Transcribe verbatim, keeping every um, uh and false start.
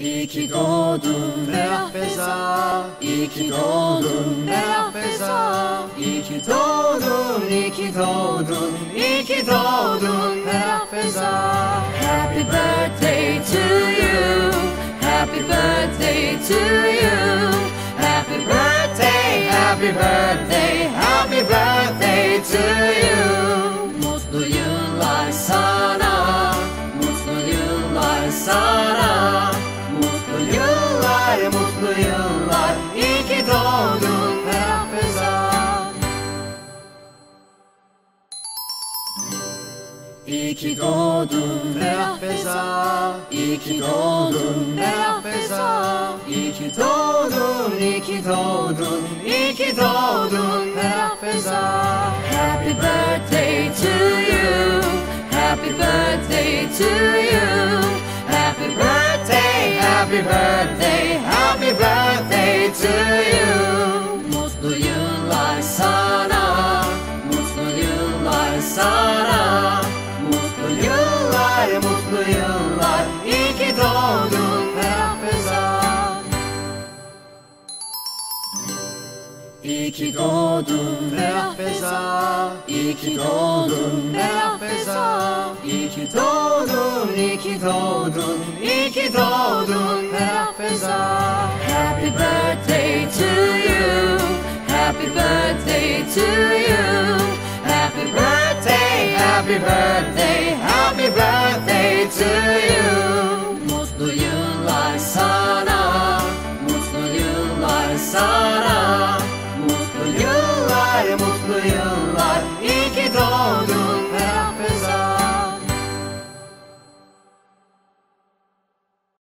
İyi ki doğdun Ferah Feza, İyi ki doğdun Ferah Feza, İyi ki doğdun, iyi ki doğdun, iyi ki doğdun Ferah Feza. Happy birthday to you, happy birthday to you, happy birthday, happy birthday, happy birthday to you. Mutlu yıllar sana, mutlu yıllar sana, mutlu yıllar, mutlu yıllar, iyi ki doğdun Ferah Feza. İyi ki doğdun Ferah Feza, İyi ki doğdun Ferah Feza, İyi ki doğdun, iyi ki doğdun, iyi ki doğdun Ferah Feza. Happy birthday to you, happy birthday to you, happy birthday, happy birthday, happy birthday to you. Mutlu yıllar sana, mutlu yıllar sana, mutlu yıllar, mutlu yıllar, iyi ki doğdun Ferah Feza. İyi ki doğdun Ferah Feza, İyi ki doğdun Ferah Feza, İyi ki doğdun, iyi ki doğdun, iyi ki doğdun Ferah Feza. Happy birthday to you, happy birthday to you, happy birthday, happy birthday, happy birthday to